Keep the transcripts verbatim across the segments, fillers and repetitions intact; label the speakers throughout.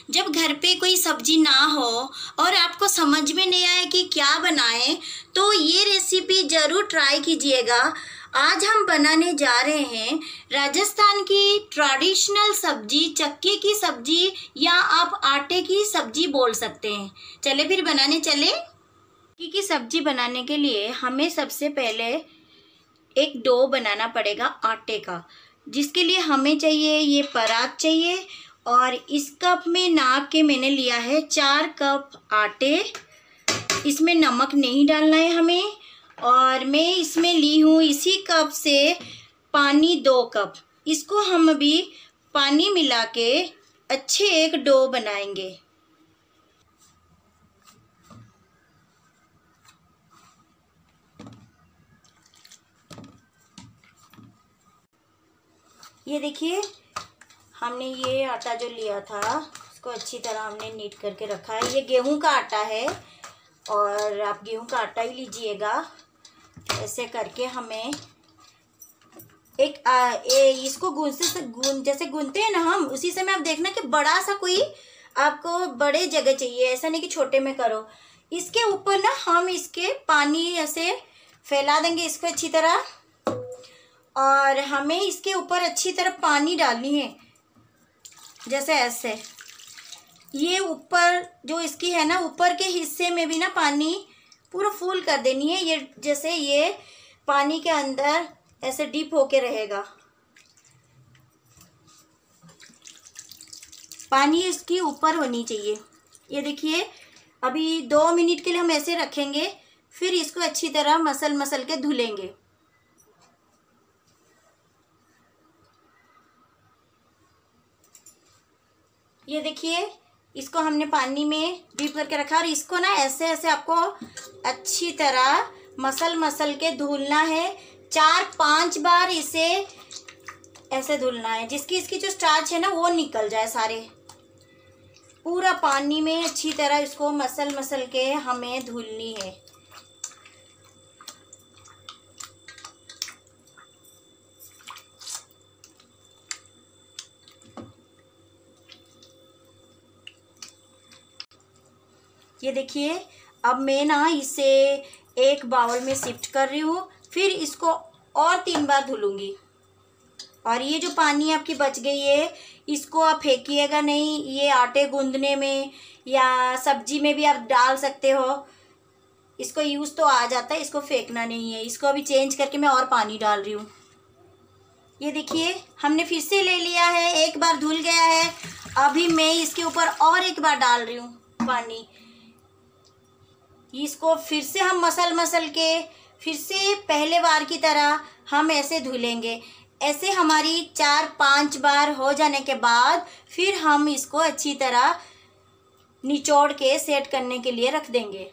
Speaker 1: जब घर पे कोई सब्जी ना हो और आपको समझ में नहीं आए कि क्या बनाएं, तो ये रेसिपी ज़रूर ट्राई कीजिएगा। आज हम बनाने जा रहे हैं राजस्थान की ट्रेडिशनल सब्जी चक्के की सब्जी, या आप आटे की सब्जी बोल सकते हैं। चले फिर बनाने चले। चक्के की सब्जी बनाने के लिए हमें सबसे पहले एक डो बनाना पड़ेगा आटे का, जिसके लिए हमें चाहिए ये परात चाहिए। और इस कप में नाप के मैंने लिया है चार कप आटे। इसमें नमक नहीं डालना है हमें। और मैं इसमें ली हूँ इसी कप से पानी दो कप। इसको हम अभी पानी मिला के अच्छे एक डो बनाएंगे। ये देखिए, हमने ये आटा जो लिया था उसको अच्छी तरह हमने नीट करके रखा है। ये गेहूं का आटा है और आप गेहूं का आटा ही लीजिएगा। ऐसे करके हमें एक आ, ए, इसको गूंदते से गूंद जैसे गूंदते हैं ना हम, उसी समय आप देखना कि बड़ा सा कोई आपको बड़े जगह चाहिए, ऐसा नहीं कि छोटे में करो। इसके ऊपर ना हम इसके पानी ऐसे फैला देंगे इसको अच्छी तरह, और हमें इसके ऊपर अच्छी तरह पानी डालनी है जैसे ऐसे। ये ऊपर जो इसकी है ना, ऊपर के हिस्से में भी ना पानी पूरा फुल कर देनी है। ये जैसे ये पानी के अंदर ऐसे डीप होके रहेगा। पानी इसकी ऊपर होनी चाहिए। ये देखिए, अभी दो मिनट के लिए हम ऐसे रखेंगे, फिर इसको अच्छी तरह मसल मसल के धुलेंगे। ये देखिए, इसको हमने पानी में डीप करके रखा और इसको ना ऐसे ऐसे आपको अच्छी तरह मसल मसल के धुलना है। चार पांच बार इसे ऐसे धुलना है, जिसकी इसकी जो स्टार्च है ना वो निकल जाए सारे। पूरा पानी में अच्छी तरह इसको मसल मसल के हमें धुलनी है। ये देखिए, अब मैं ना इसे एक बाउल में शिफ्ट कर रही हूँ, फिर इसको और तीन बार धुलूंगी। और ये जो पानी आपकी बच गई है, इसको आप फेंकिएगा नहीं। ये आटे गूंदने में या सब्जी में भी आप डाल सकते हो। इसको यूज़ तो आ जाता है, इसको फेंकना नहीं है। इसको अभी चेंज करके मैं और पानी डाल रही हूँ। ये देखिए, हमने फिर से ले लिया है, एक बार धुल गया है। अभी मैं इसके ऊपर और एक बार डाल रही हूँ पानी। इसको फिर से हम मसल मसल के फिर से पहले बार की तरह हम ऐसे धुलेंगे। ऐसे हमारी चार पांच बार हो जाने के बाद फिर हम इसको अच्छी तरह निचोड़ के सेट करने के लिए रख देंगे।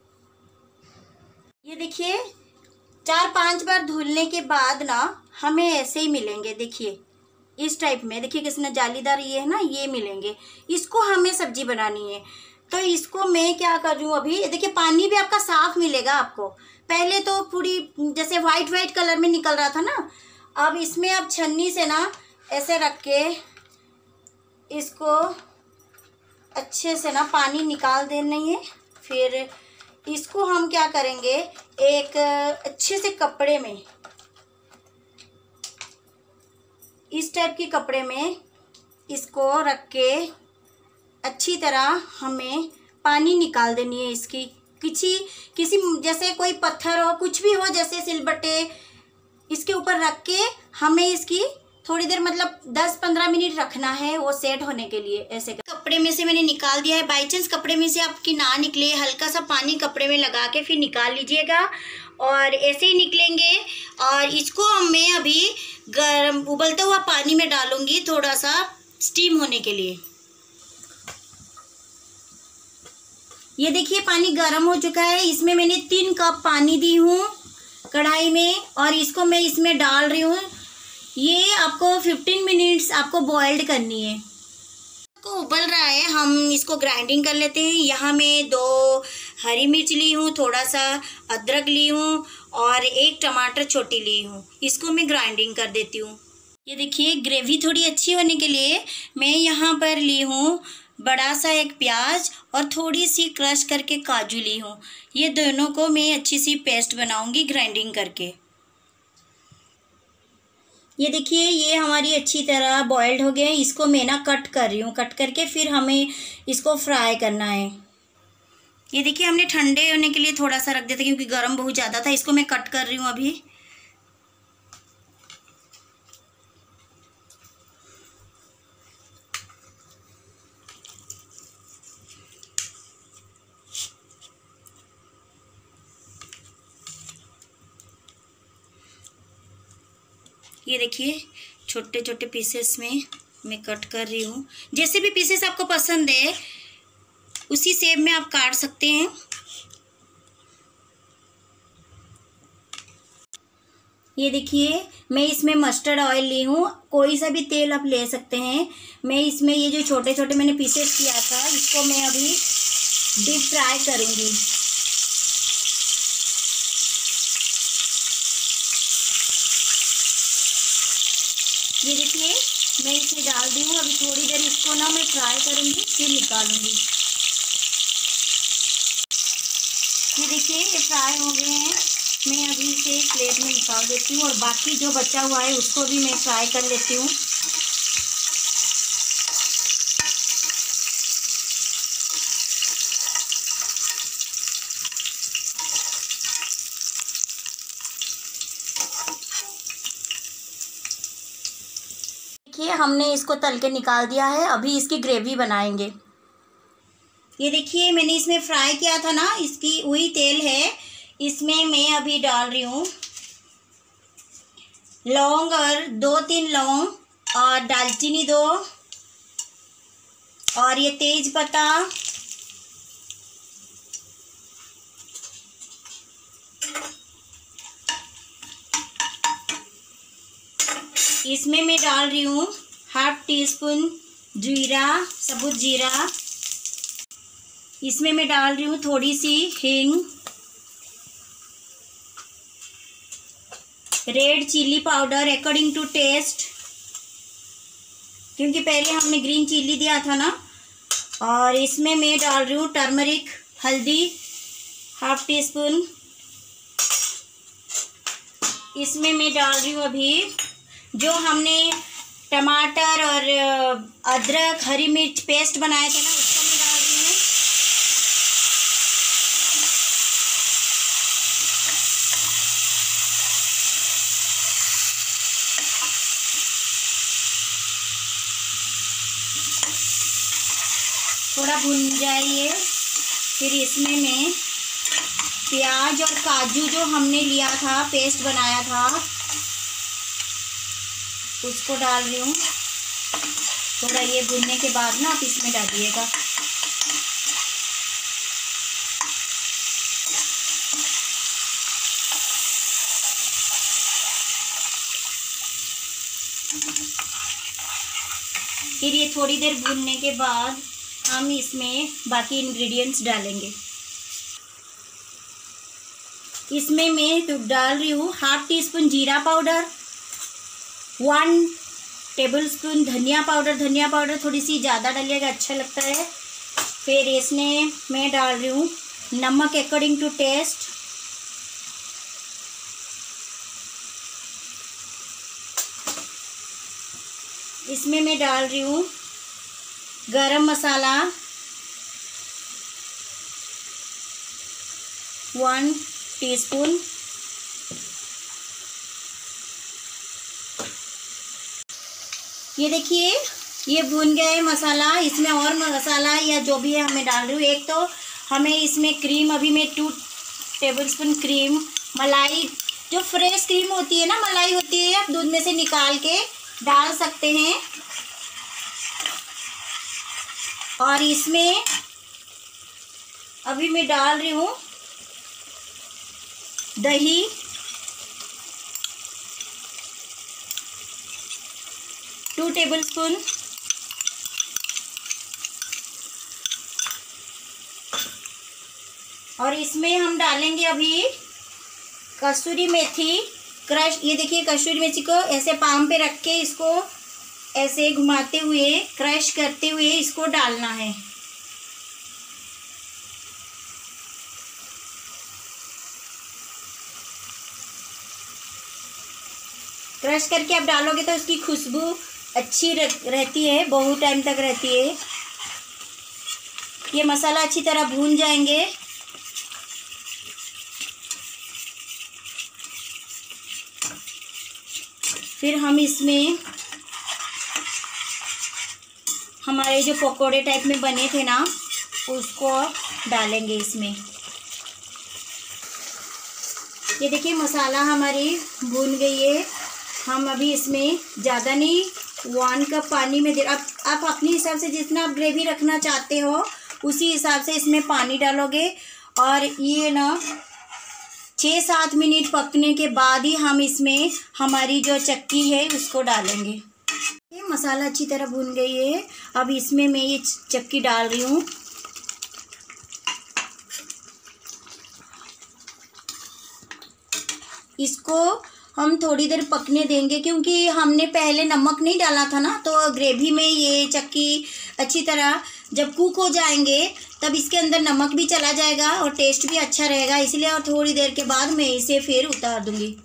Speaker 1: ये देखिए, चार पांच बार धुलने के बाद ना हमें ऐसे ही मिलेंगे। देखिए इस टाइप में, देखिए किसने जालीदार ये है ना, ये मिलेंगे। इसको हमें सब्जी बनानी है, तो इसको मैं क्या कर रही हूँ अभी। देखिए, पानी भी आपका साफ मिलेगा आपको। पहले तो पूरी जैसे वाइट वाइट कलर में निकल रहा था ना, अब इसमें आप छन्नी से ना ऐसे रख के इसको अच्छे से ना पानी निकाल देना है। फिर इसको हम क्या करेंगे, एक अच्छे से कपड़े में, इस टाइप के कपड़े में इसको रख के अच्छी तरह हमें पानी निकाल देनी है इसकी। किसी किसी जैसे कोई पत्थर हो, कुछ भी हो, जैसे सिलबट्टे, इसके ऊपर रख के हमें इसकी थोड़ी देर मतलब दस पंद्रह मिनट रखना है वो सेट होने के लिए। ऐसे कपड़े में से मैंने निकाल दिया है। बाई चांस कपड़े में से आपकी ना निकले, हल्का सा पानी कपड़े में लगा के फिर निकाल लीजिएगा, और ऐसे ही निकलेंगे। और इसको मैं अभी गर्म उबलता हुआ पानी में डालूंगी, थोड़ा सा स्टीम होने के लिए। ये देखिए, पानी गर्म हो चुका है। इसमें मैंने तीन कप पानी दी हूँ कढ़ाई में, और इसको मैं इसमें डाल रही हूँ। ये आपको फिफ्टीन मिनट्स आपको बॉइल्ड करनी है। को उबल रहा है, हम इसको ग्राइंडिंग कर लेते हैं। यहाँ मैं दो हरी मिर्च ली हूँ, थोड़ा सा अदरक ली हूँ और एक टमाटर छोटी ली हूँ। इसको मैं ग्राइंडिंग कर देती हूँ। ये देखिए, ग्रेवी थोड़ी अच्छी होने के लिए मैं यहाँ पर ली हूँ बड़ा सा एक प्याज और थोड़ी सी क्रश करके काजू ली हूँ। ये दोनों को मैं अच्छी सी पेस्ट बनाऊंगी ग्राइंडिंग करके। ये देखिए ये हमारी अच्छी तरह बॉइल्ड हो गए हैं। इसको मैं ना कट कर रही हूँ, कट करके फिर हमें इसको फ्राई करना है। ये देखिए हमने ठंडे होने के लिए थोड़ा सा रख दिया था क्योंकि गर्म बहुत ज़्यादा था। इसको मैं कट कर रही हूँ अभी। ये देखिए छोटे छोटे पीसेस में मैं कट कर रही हूँ। जैसे भी पीसेस आपको पसंद है उसी शेप में आप काट सकते हैं। ये देखिए मैं इसमें मस्टर्ड ऑयल ली हूँ, कोई सा भी तेल आप ले सकते हैं। मैं इसमें ये जो छोटे छोटे मैंने पीसेस किया था इसको मैं अभी डीप फ्राई करूँगी। ये देखिए मैं इसे डाल दी हूँ। अभी थोड़ी देर इसको ना मैं फ्राई करूँगी फिर निकालूंगी। ये देखिए ये फ्राई हो गए हैं। मैं अभी इसे प्लेट में निकाल देती हूँ और बाकी जो बचा हुआ है उसको भी मैं फ्राई कर लेती हूँ। देखिए हमने इसको तल के निकाल दिया है। अभी इसकी ग्रेवी बनाएंगे। ये देखिए मैंने इसमें फ्राई किया था ना, इसकी वही तेल है। इसमें मैं अभी डाल रही हूँ लौंग और दो तीन लौंग और दालचीनी दो और ये तेज पत्ता, इसमें मैं डाल रही हूँ हाफ टी स्पून जीरा, साबुत जीरा। इसमें मैं डाल रही हूँ थोड़ी सी हींग, red chilli powder according to taste, क्योंकि पहले हमने ग्रीन चिली दिया था ना। और इसमें मैं डाल रही हूँ टर्मरिक, हल्दी हाफ टी स्पून। इसमें मैं डाल रही हूँ अभी जो हमने टमाटर और अदरक हरी मिर्च पेस्ट बनाया था ना, उसको मैं डाल रही हूँ। थोड़ा भुन जाइए। फिर इसमें मैं प्याज और काजू जो हमने लिया था, पेस्ट बनाया था, उसको डाल रही हूँ। थोड़ा ये भुनने के बाद ना आप इसमें डालिएगा। फिर ये थोड़ी देर भुनने के बाद हम इसमें बाकी इंग्रेडिएंट्स डालेंगे। इसमें मैं तो डाल रही हूँ हाफ टी स्पून जीरा पाउडर, वन टेबल स्पून धनिया पाउडर। धनिया पाउडर थोड़ी सी ज़्यादा डालिएगा, अच्छा लगता है। फिर इसमें मैं डाल रही हूँ नमक अकॉर्डिंग टू टेस्ट। इसमें मैं डाल रही हूँ गरम मसाला वन टीस्पून। ये देखिए ये भून गया है मसाला। इसमें और मसाला या जो भी है हमें डाल रही हूँ। एक तो हमें इसमें क्रीम, अभी मैं टू टेबलस्पून क्रीम, मलाई जो फ्रेश क्रीम होती है ना, मलाई होती है, आप दूध में से निकाल के डाल सकते हैं। और इसमें अभी मैं डाल रही हूँ दही, टू टेबलस्पून। और इसमें हम डालेंगे अभी कसूरी मेथी क्रश। ये देखिए कसूरी मेथी को ऐसे पाम पे रख के इसको ऐसे घुमाते हुए, क्रश करते हुए इसको डालना है। क्रश करके आप डालोगे तो उसकी खुशबू अच्छी रहती है, बहुत टाइम तक रहती है। ये मसाला अच्छी तरह भून जाएंगे। फिर हम इसमें हमारे जो पकोड़े टाइप में बने थे ना, उसको डालेंगे इसमें। ये देखिए मसाला हमारी भून गई है। हम अभी इसमें ज़्यादा नहीं, वन कप पानी में दे, आप आप अपने हिसाब से जितना आप ग्रेवी रखना चाहते हो उसी हिसाब से इसमें पानी डालोगे। और ये ना छः सात मिनट पकने के बाद ही हम इसमें हमारी जो चक्की है उसको डालेंगे। ये मसाला अच्छी तरह भून गई है। अब इसमें मैं ये चक्की डाल रही हूँ। इसको हम थोड़ी देर पकने देंगे, क्योंकि हमने पहले नमक नहीं डाला था ना, तो ग्रेवी में ये चक्की अच्छी तरह जब कुक हो जाएंगे तब इसके अंदर नमक भी चला जाएगा और टेस्ट भी अच्छा रहेगा, इसलिए और थोड़ी देर के बाद मैं इसे फिर उतार दूंगी।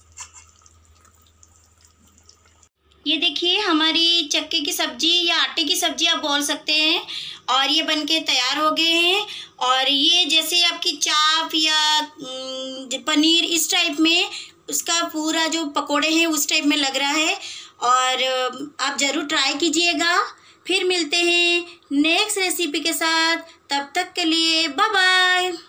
Speaker 1: ये देखिए हमारी चक्के की सब्जी या आटे की सब्जी आप बोल सकते हैं, और ये बनके तैयार हो गए हैं। और ये जैसे आपकी चाप या पनीर इस टाइप में उसका पूरा जो पकोड़े हैं उस टाइप में लग रहा है। और आप ज़रूर ट्राई कीजिएगा। फिर मिलते हैं नेक्स्ट रेसिपी के साथ, तब तक के लिए बाय बाय।